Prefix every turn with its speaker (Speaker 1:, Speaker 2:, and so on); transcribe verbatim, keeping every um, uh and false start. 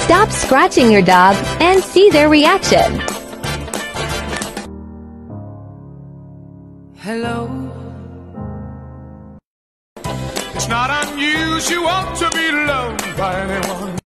Speaker 1: Stop scratching your dog and see their reaction.
Speaker 2: Hello. It's not unusual to be loved by anyone.